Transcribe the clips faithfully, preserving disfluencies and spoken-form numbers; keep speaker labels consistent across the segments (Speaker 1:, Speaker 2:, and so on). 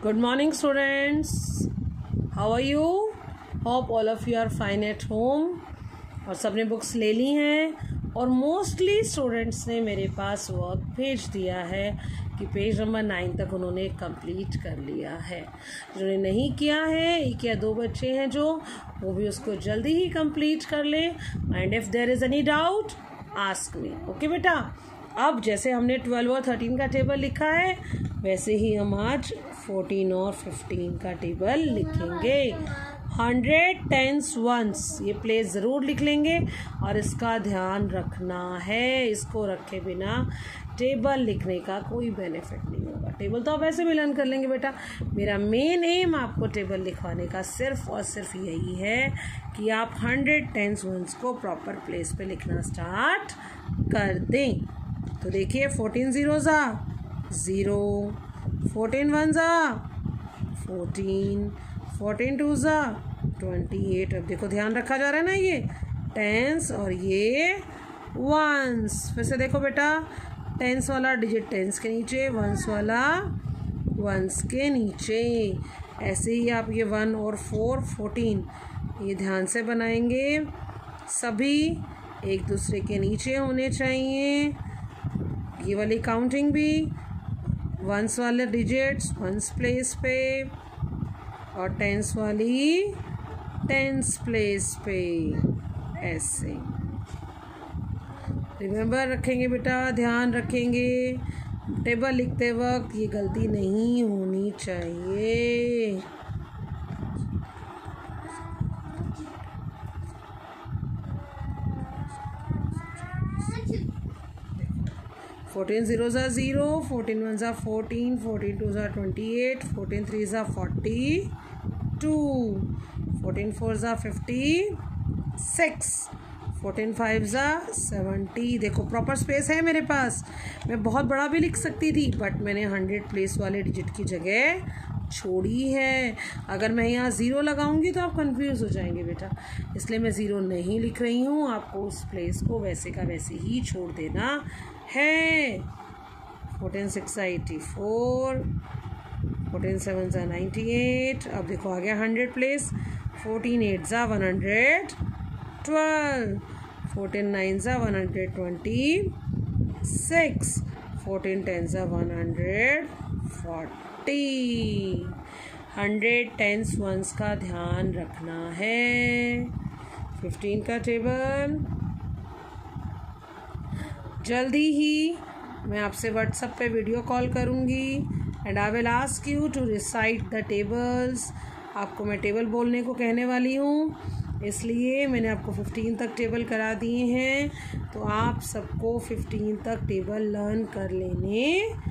Speaker 1: Good morning, students. How are you? Hope all of you are fine at home. और सबने books ले ली हैं और मोस्टली स्टूडेंट्स ने मेरे पास वर्क भेज दिया है कि पेज नंबर नाइन तक उन्होंने कंप्लीट कर लिया है। जिन्होंने नहीं किया है, एक या दो बच्चे हैं जो, वो भी उसको जल्दी ही कंप्लीट कर ले। And if there is any doubt ask me. Okay बेटा, अब जैसे हमने ट्वेल्व और थर्टीन का टेबल लिखा है वैसे ही हम आज फोर्टीन और फिफ्टीन का टेबल लिखेंगे। हंड्रेड टेंस वंस ये प्लेस ज़रूर लिख लेंगे और इसका ध्यान रखना है। इसको रखे बिना टेबल लिखने का कोई बेनिफिट नहीं होगा। टेबल तो आप वैसे भी लर्न कर लेंगे बेटा। मेरा मेन एम आपको टेबल लिखवाने का सिर्फ और सिर्फ यही है कि आप हंड्रेड टेंस वंस को प्रॉपर प्लेस पे लिखना स्टार्ट कर दें। तो देखिए, फोर्टीन ज़ीरो ज़ा ज़ीरो, फोर्टीन वन ज़ा फोर्टीन, फोर्टीन टू ज़ा ट्वेंटी एट। अब देखो ध्यान रखा जा रहा है ना, ये टेंस और ये वंस। फिर से देखो बेटा, टेंस वाला डिजिट टेंस के नीचे, वंस वाला वंस के नीचे। ऐसे ही आप ये वन और फोर फोर्टीन ये ध्यान से बनाएंगे। सभी एक दूसरे के नीचे होने चाहिए। ये वाली काउंटिंग भी वंस वाले डिजिट्स वंस प्लेस पे और टेंस वाली टेंस प्लेस पे। ऐसे रिमेंबर रखेंगे बेटा, ध्यान रखेंगे। टेबल लिखते वक्त ये गलती नहीं होनी चाहिए। फोर्टीन ज़ीरो ज़ा ज़ीरो, फोर्टीन वन ज़ा फोर्टीन, फोर्टीन टू ज़ा ट्वेंटी एट, फोर्टीन थ्री ज़ा फोर्टी टू, फोर्टीन फोर ज़ा फिफ्टी सिक्स, फोर्टीन फाइव ज़ा सेवेंटी। देखो प्रॉपर स्पेस है मेरे पास। मैं बहुत बड़ा भी लिख सकती थी बट मैंने हंड्रेड प्लेस वाले डिजिट की जगह छोड़ी है। अगर मैं यहाँ ज़ीरो लगाऊंगी तो आप कंफ्यूज हो जाएंगे बेटा, इसलिए मैं ज़ीरो नहीं लिख रही हूँ। आपको उस प्लेस को वैसे का वैसे ही छोड़ देना है। फोर्टीन सिक्स ज़ा एटी फोर, फोर्टीन सेवन ज़ा नाइन्टी एट। अब देखो आ गया हंड्रेड प्लेस। फोर्टीन एट ज़ा one hundred twelve, fourteen nine ज़ा one hundred twenty six, fourteen ten ज़ा one hundred forty. Hundred tens ones का ध्यान रखना है। फिफ्टीन का टेबल जल्दी ही मैं आपसे व्हाट्सएप पे वीडियो कॉल करूँगी and I will ask you to recite the tables. आपको मैं टेबल बोलने को कहने वाली हूँ, इसलिए मैंने आपको फिफ्टीन तक टेबल करा दिए हैं। तो आप सबको फिफ्टीन तक टेबल लर्न कर लेने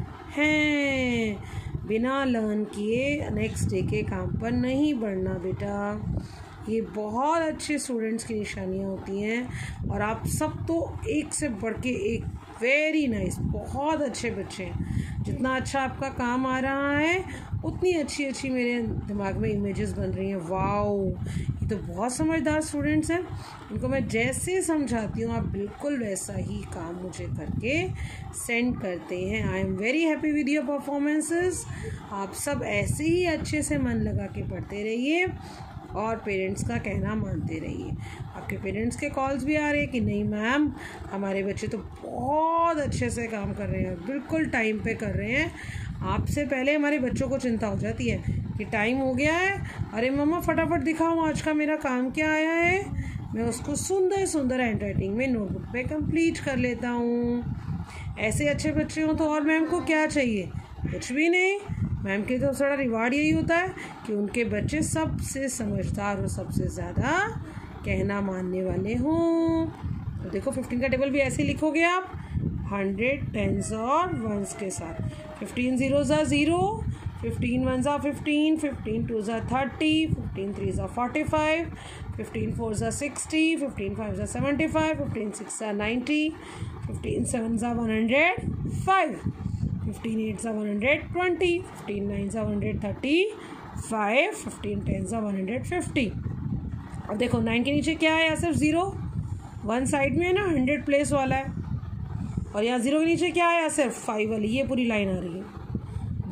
Speaker 1: हैं। बिना लर्न किए नेक्स्ट डे के काम पर नहीं बढ़ना बेटा। ये बहुत अच्छे स्टूडेंट्स की निशानियाँ होती हैं और आप सब तो एक से बढ़ के एक वेरी नाइस बहुत अच्छे बच्चे हैं। जितना अच्छा आपका काम आ रहा है उतनी अच्छी अच्छी मेरे दिमाग में इमेजेस बन रही हैं। वाओ, ये तो बहुत समझदार स्टूडेंट्स हैं। इनको मैं जैसे समझाती हूँ आप बिल्कुल वैसा ही काम मुझे करके सेंड करते हैं। I am very happy with your performances. आप सब ऐसे ही अच्छे से मन लगा के पढ़ते रहिए और पेरेंट्स का कहना मानते रहिए। आपके पेरेंट्स के कॉल्स भी आ रहे हैं कि नहीं मैम, हमारे बच्चे तो बहुत अच्छे से काम कर रहे हैं, बिल्कुल टाइम पे कर रहे हैं। आपसे पहले हमारे बच्चों को चिंता हो जाती है कि टाइम हो गया है, अरे मम्मा फटाफट दिखाओ आज का मेरा काम क्या आया है। मैं उसको सुंदर सुंदर हैंड राइटिंग में नोटबुक पे कंप्लीट कर लेता हूँ। ऐसे अच्छे बच्चे हों तो और मैम को क्या चाहिए? कुछ भी नहीं। मैम के तो थोड़ा रिवार्ड यही होता है कि उनके बच्चे सबसे समझदार और सबसे ज़्यादा कहना मानने वाले हों। तो देखो फिफ्टीन का टेबल भी ऐसे लिखोगे आप, हंड्रेड टेंस और वंस के साथ। फिफ्टीन ज़ीरो ज़ा ज़ीरो, फिफ्टीन वन ज़ा फिफ्टीन, फिफ्टीन टू ज़ा थर्टी, फिफ्टीन थ्री ज़ा फोर्टी फाइव, फिफ्टीन फोर ज़ा सिक्सटी, फिफ्टीन फाइव ज़ा सेवेंटी फाइव, फिफ्टीन सिक्स ज़ा नाइन्टी, फिफ्टीन सेवन ज़ा one hundred five, fifteen eight ज़ा one hundred twenty, fifteen nine ज़ा one hundred thirty five, fifteen ten ज़ा one hundred fifty. अब देखो nine के नीचे क्या है? यहाँ सिर्फ ज़ीरो वन साइड में है ना, हंड्रेड प्लेस वाला है। और यहाँ ज़ीरो के नीचे क्या है? सिर्फ फाइव वाली ये पूरी लाइन आ रही है।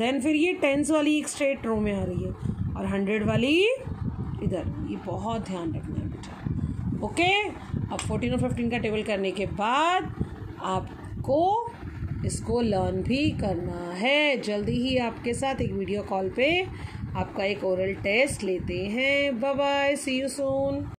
Speaker 1: देन फिर ये टेंस वाली एक स्ट्रेट रो में आ रही है और हंड्रेड वाली इधर। ये बहुत ध्यान रखना है बेटा। ओके, अब फोर्टीन और फिफ्टीन का टेबल करने के बाद आपको इसको लर्न भी करना है। जल्दी ही आपके साथ एक वीडियो कॉल पे आपका एक ओरल टेस्ट लेते हैं। Bye bye, see you soon.